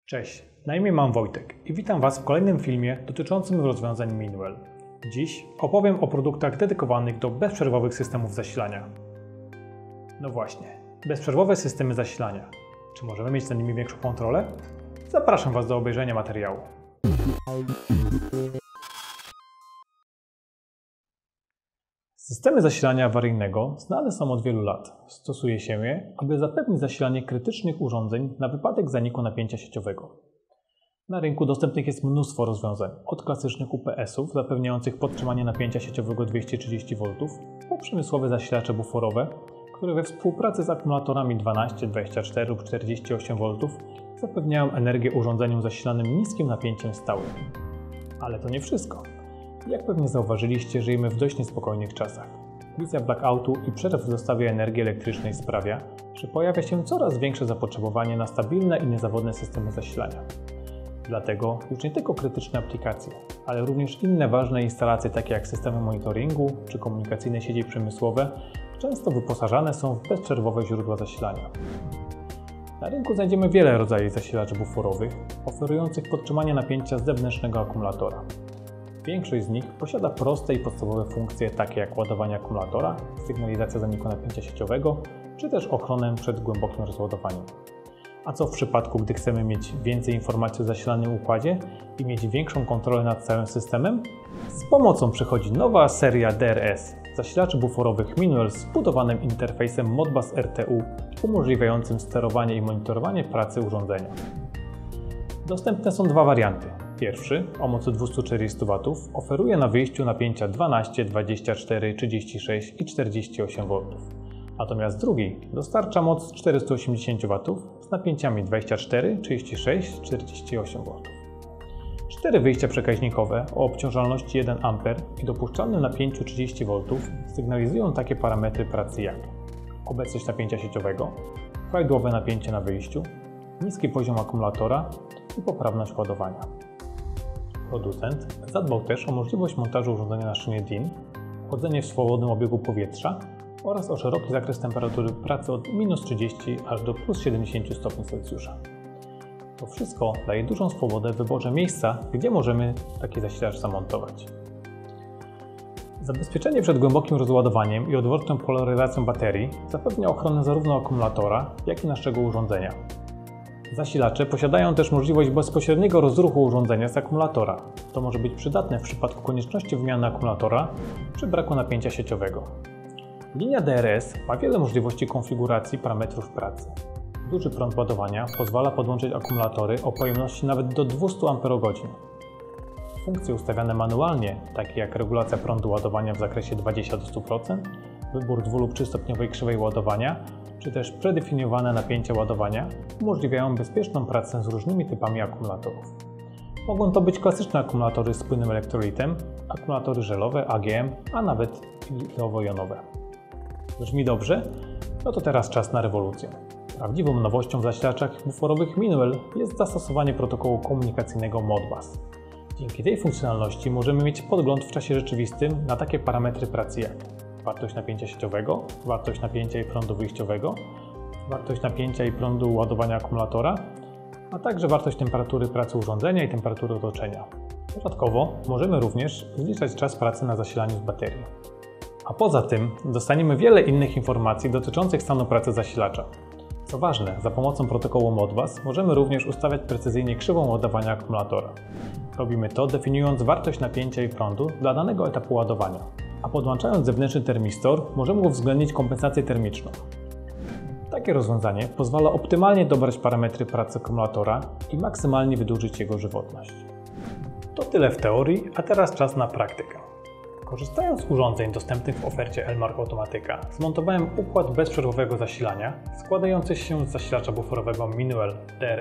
Cześć, na imię mam Wojtek i witam Was w kolejnym filmie dotyczącym rozwiązań Minuel. Dziś opowiem o produktach dedykowanych do bezprzerwowych systemów zasilania. No właśnie, bezprzerwowe systemy zasilania. Czy możemy mieć nad nimi większą kontrolę? Zapraszam Was do obejrzenia materiału. Systemy zasilania awaryjnego znane są od wielu lat. Stosuje się je, aby zapewnić zasilanie krytycznych urządzeń na wypadek zaniku napięcia sieciowego. Na rynku dostępnych jest mnóstwo rozwiązań, od klasycznych UPS-ów zapewniających podtrzymanie napięcia sieciowego 230 V, po przemysłowe zasilacze buforowe, które we współpracy z akumulatorami 12, 24 lub 48 V zapewniają energię urządzeniom zasilanym niskim napięciem stałym. Ale to nie wszystko. Jak pewnie zauważyliście, żyjemy w dość niespokojnych czasach. Wizja blackoutu i przerw w dostawie energii elektrycznej sprawia, że pojawia się coraz większe zapotrzebowanie na stabilne i niezawodne systemy zasilania. Dlatego już nie tylko krytyczne aplikacje, ale również inne ważne instalacje takie jak systemy monitoringu czy komunikacyjne sieci przemysłowe często wyposażane są w bezprzerwowe źródła zasilania. Na rynku znajdziemy wiele rodzajów zasilaczy buforowych, oferujących podtrzymanie napięcia z zewnętrznego akumulatora. Większość z nich posiada proste i podstawowe funkcje takie jak ładowanie akumulatora, sygnalizacja zaniku napięcia sieciowego, czy też ochronę przed głębokim rozładowaniem. A co w przypadku, gdy chcemy mieć więcej informacji o zasilanym układzie i mieć większą kontrolę nad całym systemem? Z pomocą przychodzi nowa seria DRS, zasilaczy buforowych Minuel z wbudowanym interfejsem Modbus RTU, umożliwiającym sterowanie i monitorowanie pracy urządzenia. Dostępne są dwa warianty. Pierwszy, o mocy 240 W, oferuje na wyjściu napięcia 12, 24, 36 i 48 V. Natomiast drugi dostarcza moc 480 W z napięciami 24, 36, 48 V. 4 wyjścia przekaźnikowe o obciążalności 1 A i dopuszczalnym napięciu 30 V sygnalizują takie parametry pracy jak obecność napięcia sieciowego, prawidłowe napięcie na wyjściu, niski poziom akumulatora i poprawność ładowania. Producent zadbał też o możliwość montażu urządzenia na szynie DIN, chłodzenie w swobodnym obiegu powietrza oraz o szeroki zakres temperatury pracy od -30 aż do +70 stopni Celsjusza. To wszystko daje dużą swobodę w wyborze miejsca, gdzie możemy taki zasilacz zamontować. Zabezpieczenie przed głębokim rozładowaniem i odwrotną polaryzacją baterii zapewnia ochronę zarówno akumulatora, jak i naszego urządzenia. Zasilacze posiadają też możliwość bezpośredniego rozruchu urządzenia z akumulatora. To może być przydatne w przypadku konieczności wymiany akumulatora przy braku napięcia sieciowego. Linia DRS ma wiele możliwości konfiguracji parametrów pracy. Duży prąd ładowania pozwala podłączyć akumulatory o pojemności nawet do 200 Ah. Funkcje ustawiane manualnie, takie jak regulacja prądu ładowania w zakresie 20 do 100%, wybór 2 lub 3-stopniowej krzywej ładowania, czy też predefiniowane napięcia ładowania umożliwiają bezpieczną pracę z różnymi typami akumulatorów. Mogą to być klasyczne akumulatory z płynnym elektrolitem, akumulatory żelowe, AGM, a nawet jonowo-jonowe. Brzmi dobrze? No to teraz czas na rewolucję. Prawdziwą nowością w zasilaczach buforowych Minuel jest zastosowanie protokołu komunikacyjnego Modbus. Dzięki tej funkcjonalności możemy mieć podgląd w czasie rzeczywistym na takie parametry pracy jak wartość napięcia sieciowego, wartość napięcia i prądu wyjściowego, wartość napięcia i prądu ładowania akumulatora, a także wartość temperatury pracy urządzenia i temperatury otoczenia. Dodatkowo możemy również zliczać czas pracy na zasilaniu z baterii. A poza tym dostaniemy wiele innych informacji dotyczących stanu pracy zasilacza. Co ważne, za pomocą protokołu Modbus możemy również ustawiać precyzyjnie krzywą ładowania akumulatora. Robimy to definiując wartość napięcia i prądu dla danego etapu ładowania. A podłączając zewnętrzny termistor możemy uwzględnić kompensację termiczną. Takie rozwiązanie pozwala optymalnie dobrać parametry pracy akumulatora i maksymalnie wydłużyć jego żywotność. To tyle w teorii, a teraz czas na praktykę. Korzystając z urządzeń dostępnych w ofercie Elmark Automatyka, zmontowałem układ bezprzerwowego zasilania składający się z zasilacza buforowego Minuel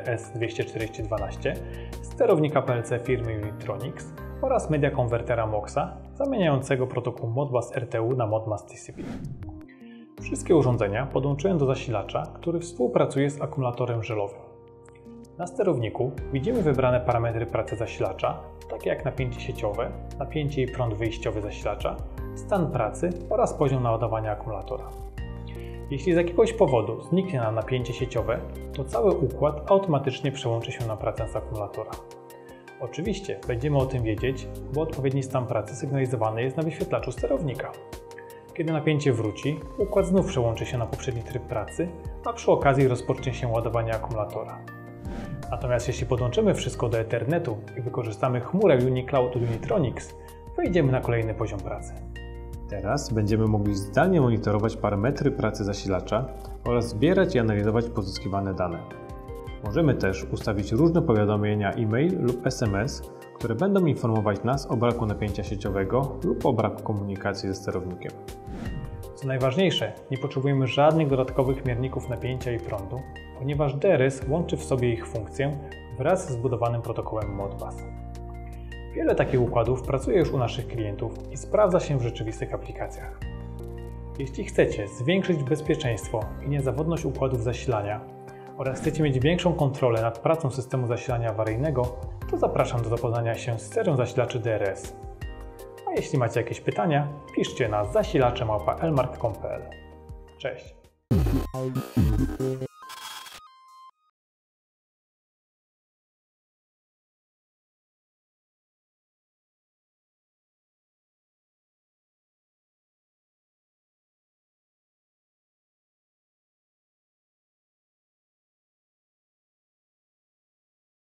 DRS24012, sterownika PLC firmy Unitronics oraz media konwertera MOXa zamieniającego protokół Modbus RTU na Modbus TCP. Wszystkie urządzenia podłączyłem do zasilacza, który współpracuje z akumulatorem żelowym. Na sterowniku widzimy wybrane parametry pracy zasilacza, takie jak napięcie sieciowe, napięcie i prąd wyjściowy zasilacza, stan pracy oraz poziom naładowania akumulatora. Jeśli z jakiegoś powodu zniknie nam napięcie sieciowe, to cały układ automatycznie przełączy się na pracę z akumulatora. Oczywiście będziemy o tym wiedzieć, bo odpowiedni stan pracy sygnalizowany jest na wyświetlaczu sterownika. Kiedy napięcie wróci, układ znów przełączy się na poprzedni tryb pracy, a przy okazji rozpocznie się ładowanie akumulatora. Natomiast jeśli podłączymy wszystko do Ethernetu i wykorzystamy chmurę UniCloud od Unitronics, wejdziemy na kolejny poziom pracy. Teraz będziemy mogli zdalnie monitorować parametry pracy zasilacza oraz zbierać i analizować pozyskiwane dane. Możemy też ustawić różne powiadomienia e-mail lub SMS, które będą informować nas o braku napięcia sieciowego lub o braku komunikacji ze sterownikiem. Co najważniejsze, nie potrzebujemy żadnych dodatkowych mierników napięcia i prądu, ponieważ DRS łączy w sobie ich funkcję wraz z zbudowanym protokołem Modbus. Wiele takich układów pracuje już u naszych klientów i sprawdza się w rzeczywistych aplikacjach. Jeśli chcecie zwiększyć bezpieczeństwo i niezawodność układów zasilania oraz chcecie mieć większą kontrolę nad pracą systemu zasilania awaryjnego, to zapraszam do zapoznania się z serią zasilaczy DRS. A jeśli macie jakieś pytania, piszcie na zasilacze@elmark.pl. Cześć!